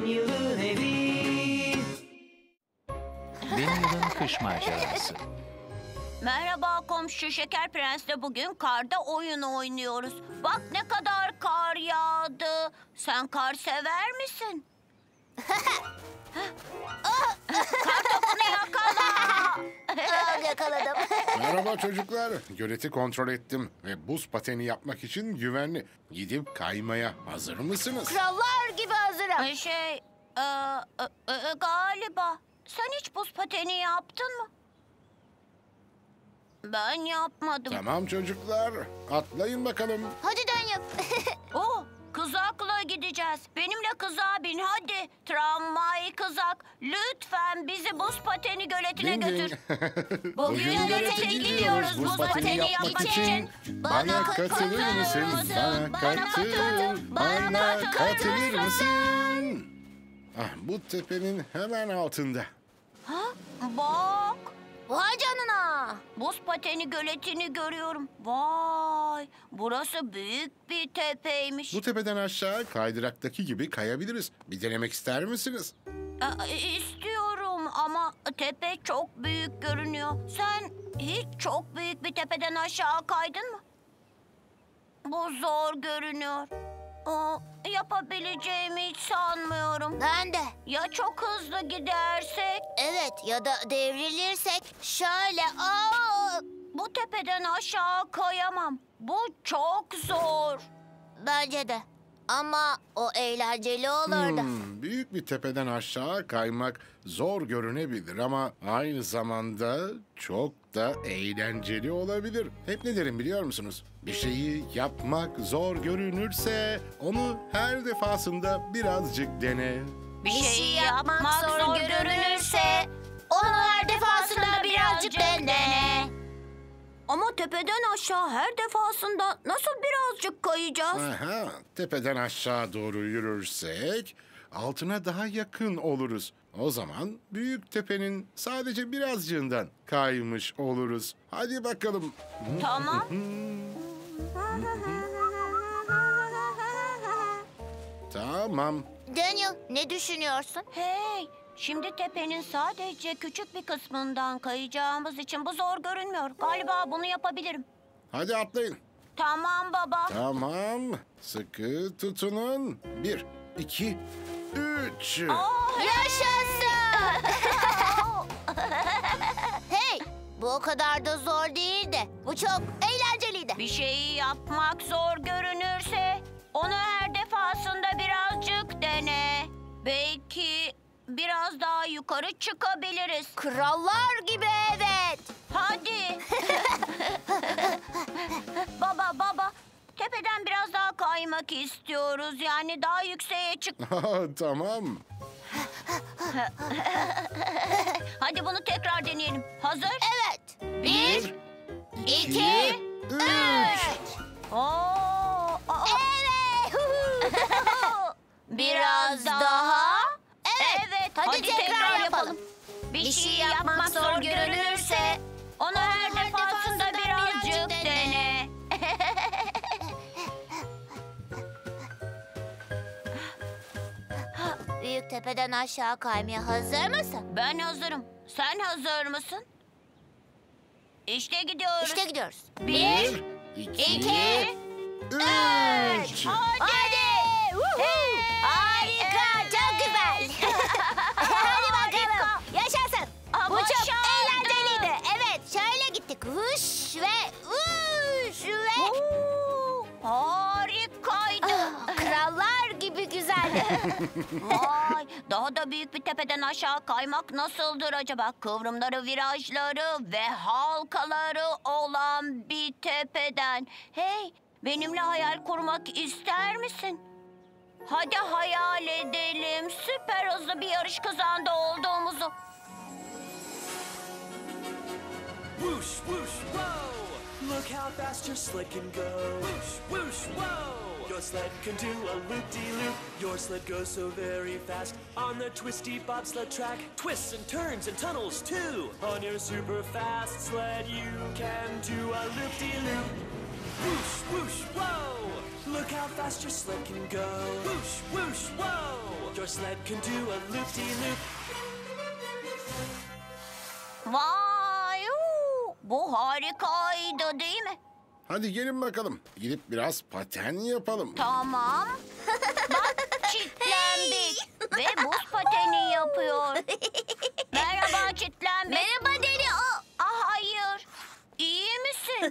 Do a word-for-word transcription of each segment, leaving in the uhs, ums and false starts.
yılın evi. Bin yılın kış macerası. Merhaba komşu, Şeker Prens'le bugün karda oyun oynuyoruz. Bak ne kadar kar yağdı. Sen kar sever misin? Kar topunu yakala. Yakaladım. Merhaba çocuklar. Göleti kontrol ettim ve buz pateni yapmak için güvenli. Gidip kaymaya hazır mısınız? Krallar gibi hazırım. Şey, e, e, e, galiba. Sen hiç buz pateni yaptın mı? Ben yapmadım. Tamam çocuklar. Atlayın bakalım. Hadi dön yap. Oh, kızakla gideceğiz. Benimle kızağa bin hadi. Tramvay kızak. Lütfen bizi buz pateni göletine Ding ding. götür. Bugün gölete gidiyoruz buz pateni yapmak için. Bana katılır mısın? Bana katıl. Bana katılır mısın? Ah, bu tepenin hemen altında. Ha? Bak. Vay canına. Buz pateni göletini görüyorum. Vay, burası büyük bir tepeymiş. Bu tepeden aşağı kaydıraktaki gibi kayabiliriz. Bir denemek ister misiniz? Ee, İstiyorum ama tepe çok büyük görünüyor. Sen hiç çok büyük bir tepeden aşağı kaydın mı? Bu zor görünüyor. Aa, yapabileceğimi hiç sanmıyorum. Ben de. Ya çok hızlı gidersek? Evet, ya da devrilirsek şöyle. Aa! Bu tepeden aşağı kayamam. Bu çok zor. Bence de. Ama o eğlenceli olurdu. Hmm, büyük bir tepeden aşağı kaymak zor görünebilir ama aynı zamanda çok da eğlenceli olabilir. Hep ne derim biliyor musunuz? Bir şeyi yapmak zor görünürse onu her defasında birazcık dene. Bir şeyi yapmak zor görünürse onu her defasında birazcık dene. Ama tepeden aşağı her defasında nasıl birazcık kayacağız? Aha, tepeden aşağı doğru yürürsek altına daha yakın oluruz. O zaman büyük tepenin sadece birazcığından kaymış oluruz. Hadi bakalım. Tamam. Tamam. Daniel, ne düşünüyorsun? Hey, şimdi tepenin sadece küçük bir kısmından kayacağımız için bu zor görünmüyor. Galiba bunu yapabilirim. Hadi atlayın. Tamam baba. Tamam. Sıkı tutunun. Bir, iki, üç. Yaşasın! Hey, bu o kadar da zor değildi. Bu çok eğlenceliydi. Bir şeyi yapmak zor görünürse onu her defasında birazcık dene. Belki biraz daha yukarı çıkabiliriz. Krallar gibi evet. Hadi. Baba baba, tepeden biraz daha kaymak istiyoruz. Yani daha yükseğe çık. Tamam. Hadi bunu tekrar deneyelim. Hazır? Evet. Bir, iki, iki, üç. Oo, aa. Evet. Biraz daha. Evet. Evet. Hadi Hadi, tekrar tekrar, yapalım. yapalım. Bir şey yapmak zor görünürse onu her defasında birazcık dene. Büyük tepeden aşağı kaymaya hazır mısın? Ben hazırım. Sen hazır mısın? İşte gidiyoruz. İşte gidiyoruz. Bir, iki, iki, üç. Hadi. Hadi. Woohoo. Hey. Harika, çok güzel. Hadi bakalım. Yaşasın. Aa, Bu çok başardık. eğlenceliydi. Evet, şöyle gittik. Huş ve uş ve... Oo, harikaydı. Ah, krallar gibi güzeldi. Vay, daha da büyük bir tepeden aşağı kaymak nasıldır acaba? Kıvrımları, virajları ve halkaları olan bir tepeden. Hey, benimle hayal kurmak ister misin? Hadi hayal edelim. Süper hızlı bir yarış kazanda olduğumuzu. Whoosh, whoosh, whoa! Look how fast your sled can go. Whoosh, whoosh, whoa! Your sled can do a loop-de-loop. Your sled goes so very fast on the twisty bobsled track. Twists and turns and tunnels too. On your super fast sled, you can do a loop-de-loop. Whoosh, whoosh, whoa! Look how fast your sled can go. Whoosh, whoosh, whoa! Your sled can do a loop-de-loop. Vay! uu, Bu harikaydı değil mi? Hadi gelin bakalım. Gidip biraz paten yapalım. Tamam. Bak Çitlenbik ve buz pateni yapıyor. Merhaba Çitlenbik. Merhaba Deli. O, Ah hayır. İyi misin?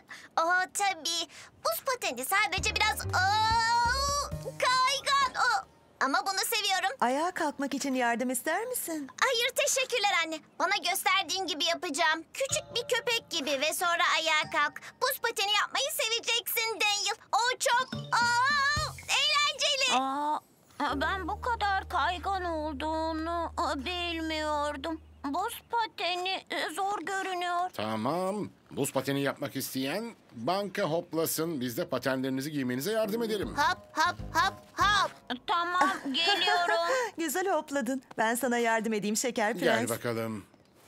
o tabii. Buz pateni sadece biraz aa, kaygan. O. Ama bunu seviyorum. Ayağa kalkmak için yardım ister misin? Hayır teşekkürler anne. Bana gösterdiğin gibi yapacağım. Küçük bir köpek gibi ve sonra ayağa kalk. Buz pateni yapmayı seveceksin Daniel. O çok aa, eğlenceli. Aa, ben bu kadar kaygan olduğunu bilmiyordum. Buz pateni e, zor görünüyor. Tamam. Buz pateni yapmak isteyen banka hoplasın. Biz de patenlerinizi giymenize yardım edelim. Hop hop hop hop. Tamam geliyorum. Güzel hopladın. Ben sana yardım edeyim şeker Gel prens. bakalım.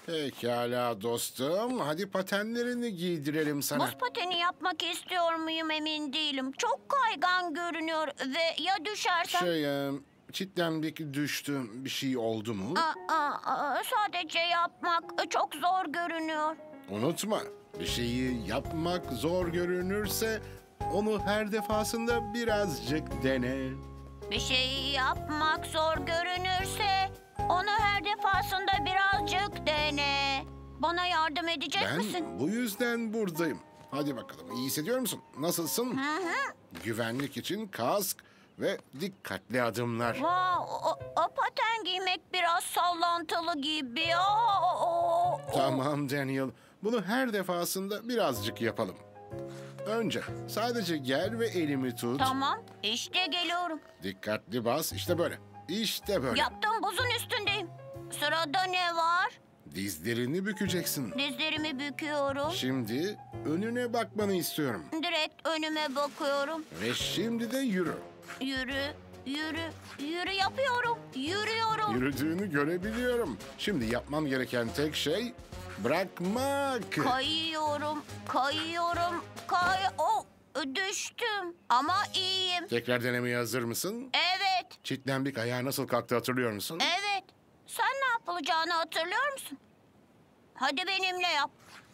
Pekala dostum. Hadi patenlerini giydirelim sana. Buz pateni yapmak istiyor muyum emin değilim. Çok kaygan görünüyor ve ya düşersem? Şey, e, çitlendik düştü. Bir şey oldu mu? Aa, aa, aa, sadece yapmak çok zor görünüyor. Unutma. Bir şeyi yapmak zor görünürse onu her defasında birazcık dene. Bir şeyi yapmak zor görünürse onu her defasında birazcık dene. Bana yardım edecek Ben misin? bu yüzden buradayım. Hadi bakalım. İyi hissediyor musun? Nasılsın? Hı hı. Güvenlik için kask ve dikkatli adımlar. Vay, o, o paten giymek biraz sallantılı gibi. Aa, o, o. Tamam Daniel. Bunu her defasında birazcık yapalım. Önce sadece gel ve elimi tut. Tamam, işte geliyorum. Dikkatli bas. İşte böyle. İşte böyle. Yaptığım buzun üstündeyim. Sırada ne var? Dizlerini bükeceksin. Dizlerimi büküyorum. Şimdi önüne bakmanı istiyorum. Direkt önüme bakıyorum. Ve şimdi de yürü. Yürü, yürü, yürü yapıyorum. Yürüyorum. Yürüdüğünü görebiliyorum. Şimdi yapman gereken tek şey bırakmak. Kayıyorum, kayıyorum, kay... Oh, düştüm ama iyiyim. Tekrar denemeye hazır mısın? Evet, Çitlenbik ayağa nasıl kalktı hatırlıyor musun? evet. Sen ne yapılacağını hatırlıyor musun? Hadi benimle yap.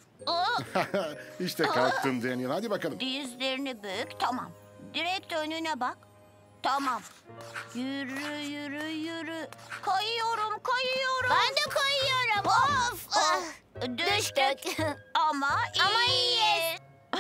Aa, İşte kalktın Daniel. Hadi bakalım. dizlerini bük, tamam. Direkt önüne bak. Tamam. Yürü, yürü, yürü. Kayıyorum, kayıyorum. Ben de kayıyorum. Of. ah. Düştük. Ama iyi. Ama iyiyiz.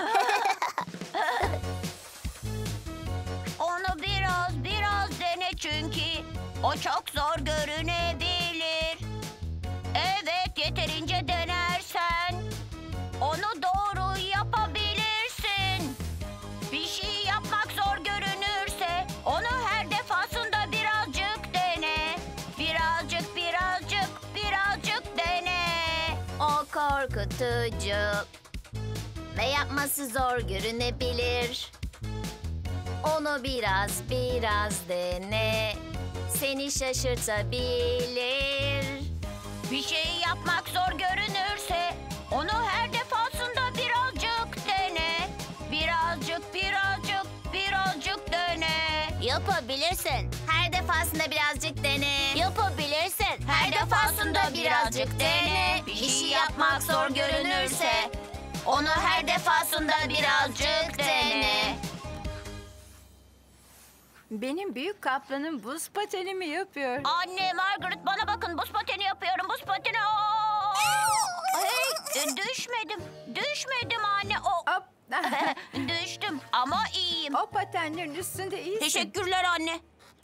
Onu biraz biraz dene çünkü o çok zor görünebilir. Evet, yeterince denersen onu doğru yapabilirsin. Bir şey yapmak zor görünürse onu her defasında birazcık dene. Birazcık, birazcık, birazcık dene. O korkutucu ve yapması zor görünebilir. Onu biraz biraz dene. Seni şaşırtabilir. Bir şeyi yapmak zor görünürse onu her defasında birazcık dene. Birazcık, birazcık, birazcık dene. Yapabilirsin. Her defasında birazcık dene. Yapabilirsin. Her defasında birazcık dene. Bir şey yapmak zor görünürse onu her defasında birazcık dene. Benim büyük kaplanım buz patenimi yapıyor. Anne, Margaret, bana bakın, buz pateni yapıyorum, buz pateni. Aa! Hey, e, düşmedim, düşmedim anne. O, Hop. düştüm ama iyiyim. O patenlerin üstünde iyisin. Teşekkürler anne.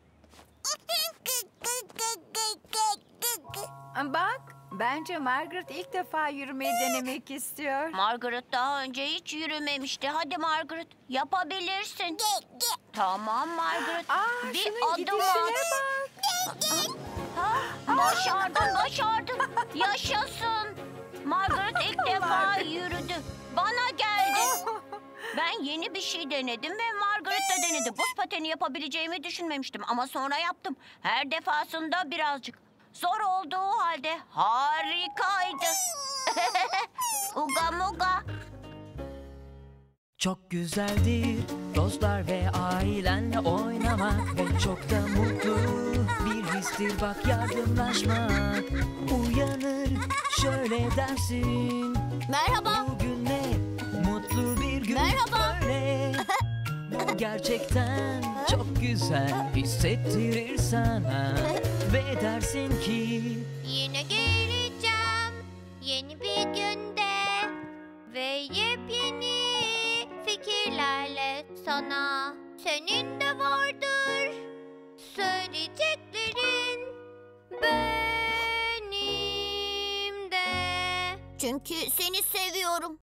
Bak, bence Margaret ilk defa yürümeyi denemek istiyor. Margaret daha önce hiç yürümemişti. Hadi Margaret, yapabilirsin. Tamam Margaret, Aa, bir şunun adım gidişine at. bak. Ha, başardın, başardın. Yaşasın. Margaret ilk defa yürüdü. Bana geldi. Ben yeni bir şey denedim ve Margaret da denedi. Buz pateni yapabileceğimi düşünmemiştim ama sonra yaptım. Her defasında birazcık. Zor olduğu halde harikaydı. Uga muga. Çok güzeldir dostlar ve ailenle oynamak ve çok da mutlu bir histir bak yardımlaşmak. Uyanır şöyle dersin, Merhaba. bugün ne mutlu bir gün. Merhaba. Böyle. Bu gerçekten çok güzel hissettirir sana ve dersin ki Yine geleceğim yeni bir günde ve yepyeni fikirlerle sana. Senin de vardır söyleyeceklerin, benim de. Çünkü seni seviyorum.